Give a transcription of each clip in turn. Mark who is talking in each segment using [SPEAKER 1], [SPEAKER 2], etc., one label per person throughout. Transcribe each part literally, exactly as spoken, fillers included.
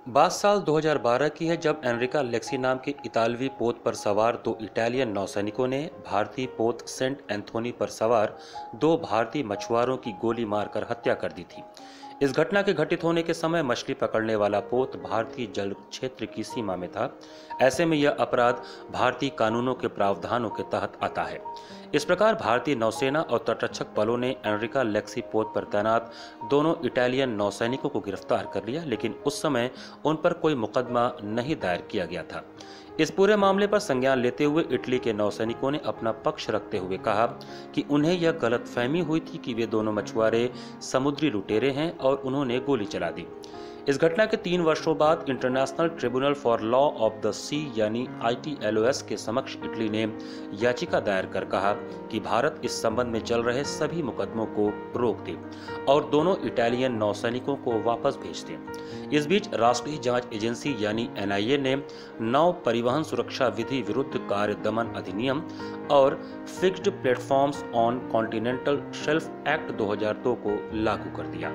[SPEAKER 1] बात साल दो हज़ार बारह की है, जब एनरिका लेक्सी नाम के इतालवी पोत पर सवार दो इटालियन नौसैनिकों ने भारतीय पोत सेंट एंथोनी पर सवार दो भारतीय मछुआरों की गोली मारकर हत्या कर दी थी। इस घटना के घटित होने के समय मछली पकड़ने वाला पोत भारतीय जल क्षेत्र की सीमा में था। ऐसे में यह अपराध भारतीय कानूनों के प्रावधानों के तहत आता है। इस प्रकार भारतीय नौसेना और तटरक्षक बलों ने एनरिका लेक्सी पोत पर तैनात दोनों इटालियन नौसैनिकों को गिरफ्तार कर लिया, लेकिन उस समय उन पर कोई मुकदमा नहीं दायर किया गया था। इस पूरे मामले पर संज्ञान लेते हुए इटली के नौसैनिकों ने अपना पक्ष रखते हुए कहा कि उन्हें यह गलतफहमी हुई थी कि वे दोनों मछुआरे समुद्री लुटेरे हैं और उन्होंने गोली चला दी। इस घटना के तीन वर्षों बाद international tribunal for law of the sea यानी I T L O S के समक्ष इटली ने याचिका दायर कर कहा कि भारत इस संबंध में चल रहे सभी मुकदमों को रोक दे और दोनों इटालियन नौसैनिकों को वापस भेज दे। इस बीच राष्ट्रीय जांच एजेंसी यानी एन आई ए ने नौ परिवहन सुरक्षा विधि विरुद्ध कार्य दमन अधिनियम और fixed platforms on continental shelf act दो हज़ार दो को लागू कर दिया।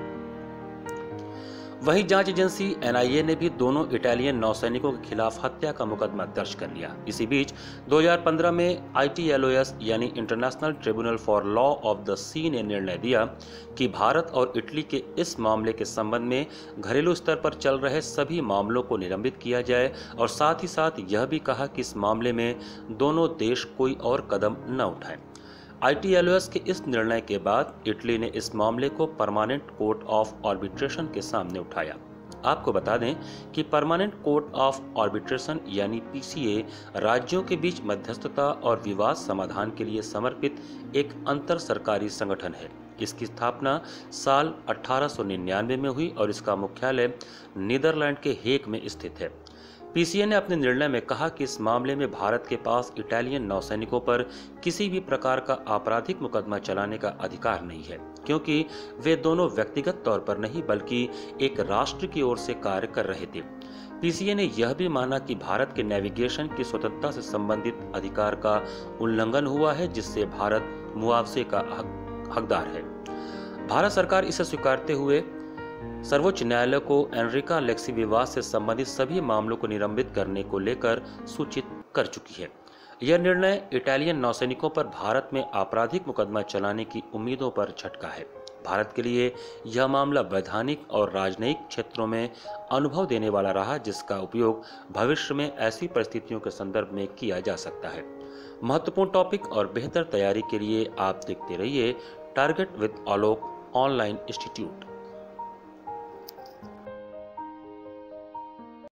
[SPEAKER 1] वहीं जांच एजेंसी एन आई ए ने भी दोनों इटालियन नौसैनिकों के खिलाफ हत्या का मुकदमा दर्ज कर लिया। इसी बीच दो हज़ार पंद्रह में I T L O S यानी international tribunal for law of the sea ने निर्णय दिया कि भारत और इटली के इस मामले के संबंध में घरेलू स्तर पर चल रहे सभी मामलों को निलंबित किया जाए और साथ ही साथ यह भी कहा कि इस मामले में दोनों देश कोई और कदम न उठाएं। I T L O S के इस निर्णय के बाद इटली ने इस मामले को परमानेंट कोर्ट ऑफ आर्बिट्रेशन के सामने उठाया। आपको बता दें कि परमानेंट कोर्ट ऑफ आर्बिट्रेशन यानी पी सी ए राज्यों के बीच मध्यस्थता और विवाद समाधान के लिए समर्पित एक अंतर सरकारी संगठन है। इसकी स्थापना साल अठारह सौ निन्यानवे में हुई और इसका मुख्यालय नीदरलैंड के हेग में स्थित है। पी सी ए ने अपने निर्णय में कहा कि इस मामले में भारत के पास इटालियन नौसैनिकों पर किसी भी प्रकार का आपराधिक मुकदमा चलाने का अधिकार नहीं है, क्योंकि वे दोनों व्यक्तिगत तौर पर नहीं बल्कि एक राष्ट्र की ओर से कार्य कर रहे थे। पी सी ए ने यह भी माना कि भारत के नेविगेशन की स्वतंत्रता से संबंधित अधिकार का उल्लंघन हुआ है, जिससे भारत मुआवजे का हक, हकदार है। भारत सरकार इसे स्वीकारते हुए सर्वोच्च न्यायालय को एनरिका लेक्सी विवाद से संबंधित सभी मामलों को निलंबित करने को लेकर सूचित कर चुकी है। यह निर्णय इटालियन नौसैनिकों पर भारत में आपराधिक मुकदमा चलाने की उम्मीदों पर झटका है। भारत के लिए यह मामला वैधानिक और राजनयिक क्षेत्रों में अनुभव देने वाला रहा, जिसका उपयोग भविष्य में ऐसी परिस्थितियों के संदर्भ में किया जा सकता है। महत्वपूर्ण टॉपिक और बेहतर तैयारी के लिए आप देखते रहिए target with Alok online institute.